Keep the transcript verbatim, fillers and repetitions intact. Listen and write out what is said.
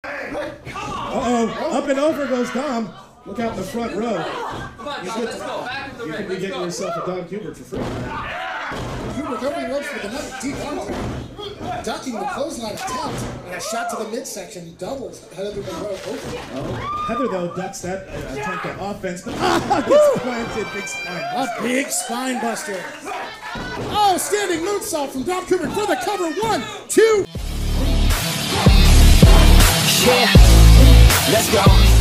Uh-oh, up and over goes Dom. Look out in the front row. Come on, Dom, let's go. Back with the You ring. could be Let's getting go. yourself a Don Kubrick for free. Kubrick opening ropes with another deep arm drag. Ducking the clothesline attempt and a shot to the midsection. Doubles Heather the rope open. Oh, Heather, though, ducks that uh, attempt at offense, but ah, gets planted. Big spine. A big spine buster. Oh, standing moonsault from Dom Kubrick for the cover. One, two. Yeah, let's go.